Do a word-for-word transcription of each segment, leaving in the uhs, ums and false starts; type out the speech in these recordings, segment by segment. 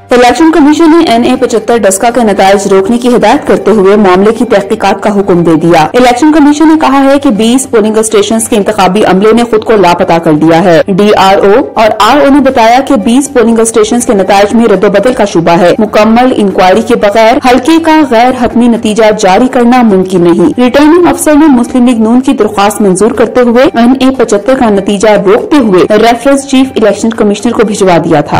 Election commission ने N A पचहत्तर डस्का के नताइज रोकने की हिदायत करते हुए मामले की तहकीकात का हुक्म दे दिया। इलेक्शन कमीशन ने कहा है कि बीस पोलिंग स्टेशन के इंतखाबी अमले ने खुद को लापता कर दिया है। डी आर ओ और आर ओ ने बताया कि बीस पोलिंग स्टेशन के नताइज में रद्दोबदल का शुबा है। मुकम्मल इंक्वायरी के बगैर हल्के का गैर हतमी नतीजा जारी करना मुमकिन नहीं। रिटर्निंग अफसर ने मुस्लिम लीग नून की दरख्वास्त मंजूर करते हुए एन ए पचहत्तर का नतीजा रोकते हुए रेफरेंस चीफ इलेक्शन कमिश्नर को भिजवा दिया था।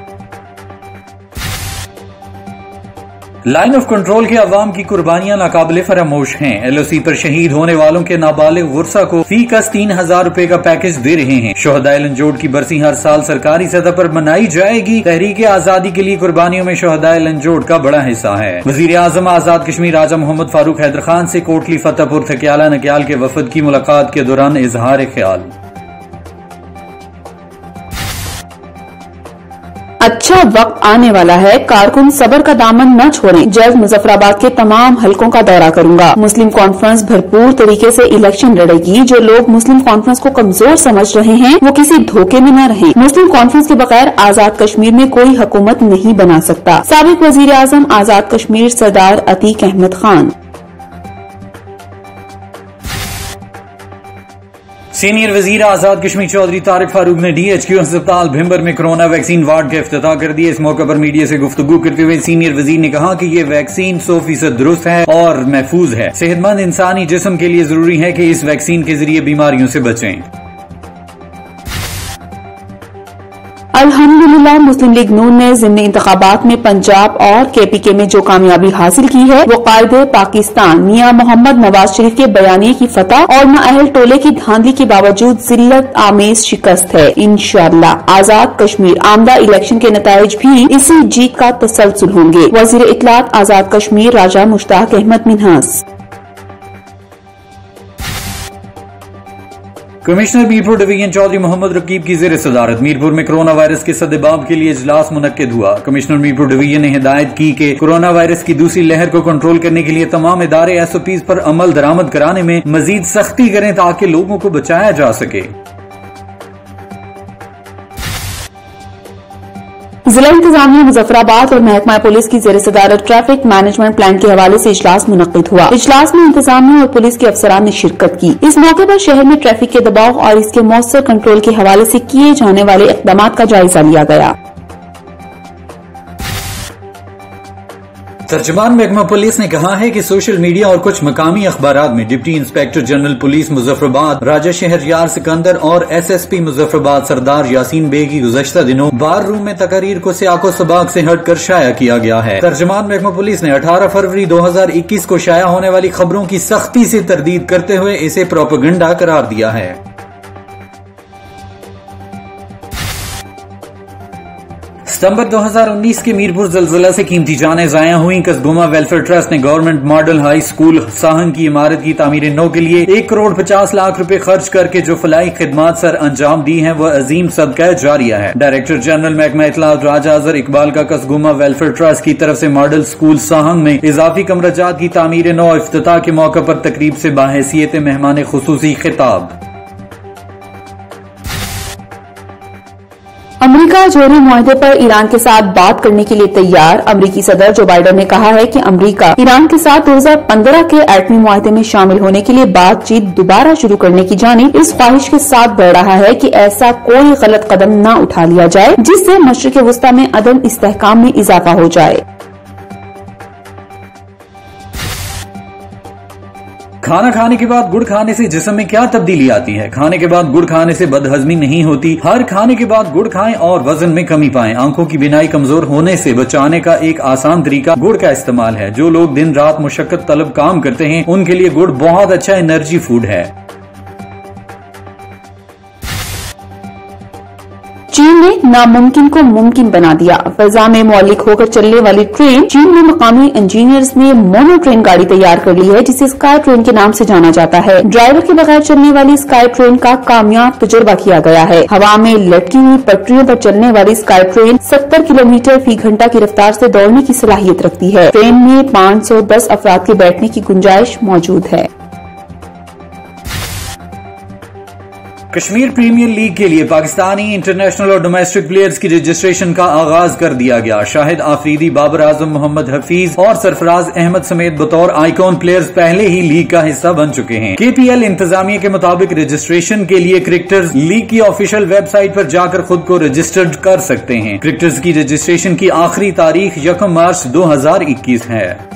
लाइन ऑफ कंट्रोल के अवाम की कुर्बानियां नाकाबिले फरामोश हैं। एल ओ सी पर शहीद होने वालों के नाबालिग गुरसा को फी कस तीन हजार रूपए का पैकेज दे रहे हैं। शोहदाए लंजोट की बरसी हर साल सरकारी सतह पर मनाई जाएगी। तहरीक आजादी के लिए कुर्बानियों में शोहदाए लंजोट का बड़ा हिस्सा है। वजीर आजम आजाद कश्मीर राजा मोहम्मद फारूक हैदर खान से कोटली फतेहपुर थक्याला नक्याल के वफद की मुलाकात के दौरान इजहार ख्याल। अच्छा वक्त आने वाला है, कारकुन सबर का दामन न छोड़ें। जल्द मुजफ्फराबाद के तमाम हलकों का दौरा करूंगा। मुस्लिम कॉन्फ्रेंस भरपूर तरीके से इलेक्शन लड़ेगी। जो लोग मुस्लिम कॉन्फ्रेंस को कमजोर समझ रहे हैं वो किसी धोखे में न रहें। मुस्लिम कॉन्फ्रेंस के बगैर आजाद कश्मीर में कोई हुकूमत नहीं बना सकता। साबिक वजीर आजम आजाद कश्मीर सरदार अतीक अहमद खान। सीनियर वजीर आजाद कश्मीर चौधरी तारिक फारूक ने डी एच क्यू अस्पताल भिम्बर में कोरोना वैक्सीन वार्ड का इफ्तिताह कर दिया। इस मौके पर मीडिया से गुफ्तगू करते हुए सीनियर वजीर ने कहा कि ये वैक्सीन सौ फीसद दुरुस्त है और महफूज है। सेहतमंद इंसानी जिस्म के लिए जरूरी है कि इस वैक्सीन के जरिए बीमारियों से बचें। अल्हम्दुलिल्लाह मुस्लिम लीग नून ने ज़िमनी इंतखाबात में पंजाब और के पी के में जो कामयाबी हासिल की है वो कायदे पाकिस्तान मियां मोहम्मद नवाज शरीफ के बयानिए की फतह और नाअहल टोले की धांधली के बावजूद जिल्लत आमेज शिकस्त है। इंशाअल्लाह आजाद कश्मीर आमदा इलेक्शन के नताइज भी इसी जीत का तसलसल होंगे। वजीर इत्तलात आजाद कश्मीर राजा मुश्ताक अहमद मिन्हास। कमिश्नर मीरपुर डिवीजन चौधरी मोहम्मद रकीब की ज़ेर सदारत मीरपुर में कोरोना वायरस के सद्देबाब के लिए इजलास मुनक्किद हुआ। कमिश्नर मीरपुर डिवीजन ने हिदायत की कि कोरोना वायरस की दूसरी लहर को कंट्रोल करने के लिए तमाम इदारे एस ओ पीज़ पर अमल दरामद कराने में मजीद सख्ती करें ताकि लोगों को बचाया जा सके। जिला इंतजामिया मुजफ्फराबाद और महकमा पुलिस की ज़ेर सदारत ट्रैफिक मैनेजमेंट प्लान के हवाले से इजलास मुनक्किद हुआ। इजलास में इंतजामिया और पुलिस के अफसरान ने शिरकत की। इस मौके पर शहर में ट्रैफिक के दबाव और इसके मौसर कंट्रोल के हवाले से किए जाने वाले इक़दाम का जायजा लिया गया। तर्जुमान महकमा पुलिस ने कहा है कि सोशल मीडिया और कुछ मकामी अखबारात में deputy inspector general police Muzaffarabad Raja Shahryar Sikandar और S S P Muzaffarabad Sardar Yasin बे की गुज़श्ता दिनों बार रूम में तकरीर को सियाको सबाक से हटकर शाया किया गया है। तर्जुमान महकमा पुलिस ने अठारह फरवरी दो हजार इक्कीस को शाया होने वाली खबरों की सख्ती से तरदीद करते हुए इसे प्रोपेगेंडा करार दिया है। सितंबर दो हजार उन्नीस के मीरपुर जलजिला से कीमती जानें ज़ाया हुई। कसगुमा वेलफेयर ट्रस्ट ने government model high school Sahan की इमारत की तामीर नौ के लिए एक करोड़ पचास लाख रुपए खर्च करके जो फलाई खिदमात सर अंजाम दी हैं वह अजीम सदका जारिया है। डायरेक्टर जनरल महकमा इत्तलात राजा अजहर इकबाल का कसगुमा वेलफेयर ट्रस्ट की तरफ से मॉडल स्कूल साहन में इजाफी कमराजात की तामीर नौ इफ्तिताह के मौके पर तकरीब से बाहैसियत मेहमान खुसूसी खिताब। अमरीका जोहरी मुआहदे पर ईरान के साथ बात करने के लिए तैयार। अमरीकी सदर जो बाइडन ने कहा है कि अमरीका ईरान के साथ दो हजार पंद्रह के एटमी मुआहदे में शामिल होने के लिए बातचीत दोबारा शुरू करने की जानिब इस ख्वाहिश के साथ बढ़ रहा है कि ऐसा कोई गलत कदम न उठा लिया जाए जिससे मशरिक वस्ता में अदम इस्तेहकाम में इजाफा हो जाए। खाना खाने के बाद गुड़ खाने से जिस्म में क्या तब्दीली आती है? खाने के बाद गुड़ खाने से बदहजमी नहीं होती। हर खाने के बाद गुड़ खाएं और वजन में कमी पाएं। आंखों की बिनाई कमजोर होने से बचाने का एक आसान तरीका गुड़ का इस्तेमाल है। जो लोग दिन रात मुशक्कत तलब काम करते हैं उनके लिए गुड़ बहुत अच्छा एनर्जी फूड है। चीन ने नामुमकिन को मुमकिन बना दिया। फजा में मौलिक होकर चलने वाली ट्रेन चीन में मकामी इंजीनियर्स ने मोनो ट्रेन गाड़ी तैयार कर ली है जिसे स्काई ट्रेन के नाम से जाना जाता है। ड्राइवर के बगैर चलने वाली स्काई ट्रेन का कामयाब तजुर्बा किया गया है। हवा में लटकी हुई पटरियों पर चलने वाली स्काई ट्रेन सत्तर किलोमीटर फी घंटा की रफ्तार से दौड़ने की सलाहियत रखती है। ट्रेन में पाँच सौ दस अफराद के बैठने की गुंजाइश मौजूद है। کشمیر پریمیئر لیگ کے لیے پاکستانی انٹرنیشنل اور ڈومیسٹک پلیئرز کی رجسٹریشن کا آغاز کر دیا گیا۔ شاہد آفریدی، بابر اعظم، محمد حفیظ اور سرفراز احمد سمیت بطور آئیکن پلیئرز پہلے ہی لیگ کا حصہ بن چکے ہیں۔ کے پی ایل انتظامیہ کے مطابق رجسٹریشن کے لیے کرکٹرز لیگ کی آفیشیل ویب سائٹ پر جا کر خود کو رجسٹرڈ کر سکتے ہیں۔ کرکٹرز کی رجسٹریشن کی آخری تاریخ یکم مارچ دو ہزار اکیس ہے۔